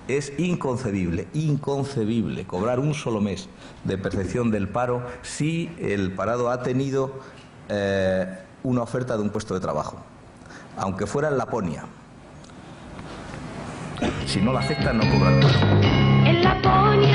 Es inconcebible, inconcebible cobrar un solo mes de percepción del paro si el parado ha tenido una oferta de un puesto de trabajo, aunque fuera en Laponia. Si no la aceptan, no cobra el paro. En Laponia